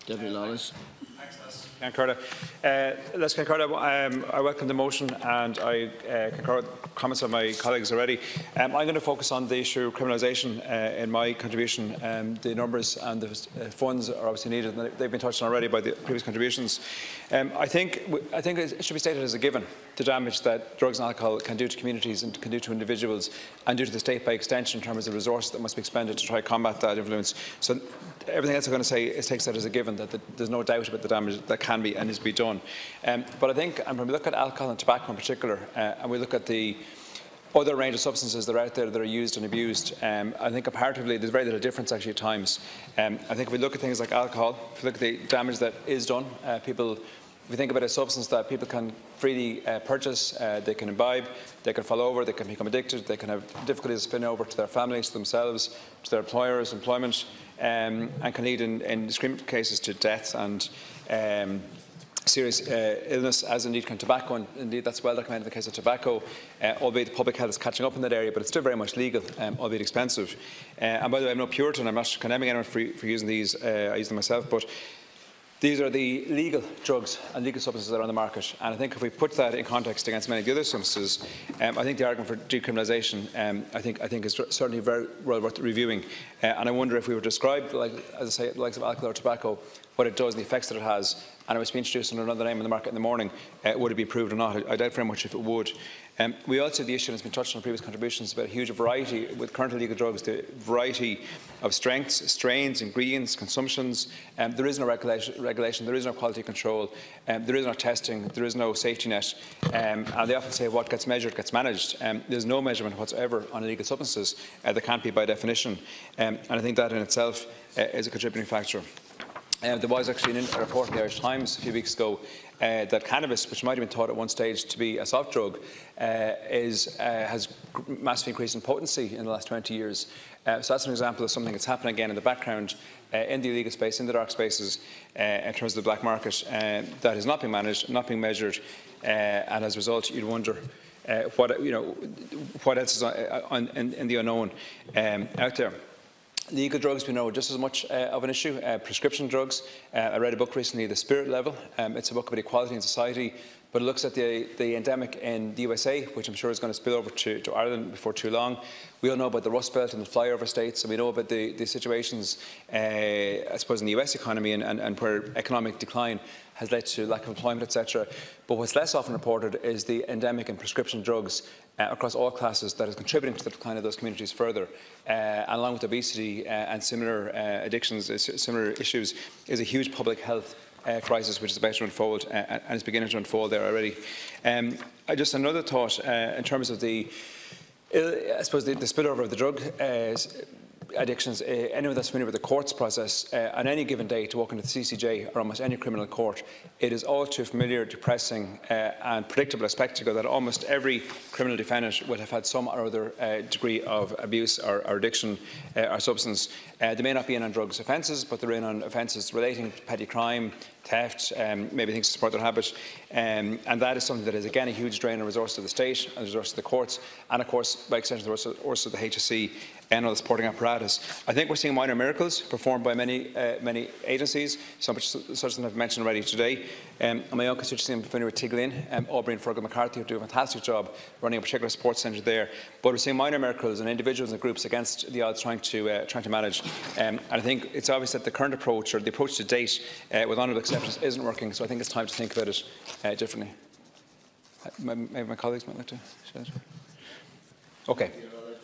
Deputy Lawless. I welcome the motion and I concur with comments of my colleagues already. I'm going to focus on the issue of criminalisation in my contribution. The numbers and the funds are obviously needed, and they've been touched on already by the previous contributions. I think it should be stated as a given the damage that drugs and alcohol can do to communities and can do to individuals and do to the state by extension in terms of resources that must be expended to try to combat that influence. So everything else I'm going to say is takes that as a given, that there's no doubt about the damage that can be and is to be done. But I think, and when we look at alcohol and tobacco in particular, and we look at the other range of substances that are out there that are used and abused, I think comparatively there's very little difference actually at times. I think if we look at things like alcohol, if we look at the damage that is done, if we think about a substance that people can freely purchase, they can imbibe, they can fall over, they can become addicted, they can have difficulties spilling over to their families, to themselves, to their employers, employment, and can lead in extreme cases to death and serious illness, as indeed can tobacco, and indeed that's well documented in the case of tobacco, albeit the public health is catching up in that area, but it's still very much legal, albeit expensive. And by the way, I'm no Puritan, I'm not condemning anyone for using these, I use them myself, but these are the legal drugs and legal substances that are on the market, and I think if we put that in context against many of the other substances, I think the argument for decriminalisation, I think is certainly very well worth reviewing. And I wonder if we were to describe, like, as I say, the likes of alcohol or tobacco, what it does and the effects that it has, and it was to be introduced under another name in the market in the morning, would it be approved or not? I doubt very much if it would. We also have the issue, and it's been touched on in previous contributions, about a huge variety, with current illegal drugs, the variety of strengths, strains, ingredients, consumptions. There is no regulation, there is no quality control, there is no testing, there is no safety net. And they often say what gets measured gets managed. There's no measurement whatsoever on illegal substances. There can't be by definition. And I think that in itself is a contributing factor. There was actually a report in the Irish Times a few weeks ago that cannabis, which might have been thought at one stage to be a soft drug, has massively increased in potency in the last 20 years. So that's an example of something that's happening again in the background, in the illegal space, in the dark spaces, in terms of the black market, that is not being managed, not being measured, and as a result, you'd wonder what else is in the unknown out there. Legal drugs, we know, just as much of an issue. Prescription drugs. I read a book recently, The Spirit Level. It's a book about equality in society, but it looks at the endemic in the USA, which I'm sure is going to spill over to Ireland before too long. We all know about the Rust Belt and the flyover states, and we know about the situations, I suppose, in the US economy and where economic decline has led to lack of employment, etc. But what's less often reported is the endemic in prescription drugs across all classes that is contributing to the decline of those communities further. And along with obesity and similar addictions, similar issues, is a huge public health crisis which is about to unfold and is beginning to unfold there already. Just another thought in terms of I suppose the spillover of the drug addictions. Anyone that's familiar with the courts process, on any given day to walk into the CCJ or almost any criminal court, it is all too familiar, depressing and predictable a spectacle that almost every criminal defendant will have had some or other degree of abuse or addiction or substance. They may not be in on drugs offences, but they're in on offences relating to petty crime, theft, maybe things to support their habit, and that is something that is again a huge drain on resources of the state and resources of the courts, and of course by extension the resources of the HSE and all the supporting apparatus. I think we're seeing minor miracles performed by many agencies, some such as I've mentioned already today. In my own constituency, I'm familiar with Tiglin, Aubrey and Fergal McCarthy, who do a fantastic job running a particular sports centre there. But we're seeing minor miracles and individuals and groups against the odds trying to manage. And I think it's obvious that the current approach, or the approach to date, with honourable acceptance, isn't working. So I think it's time to think about it differently. Maybe my colleagues might like to share it. Okay.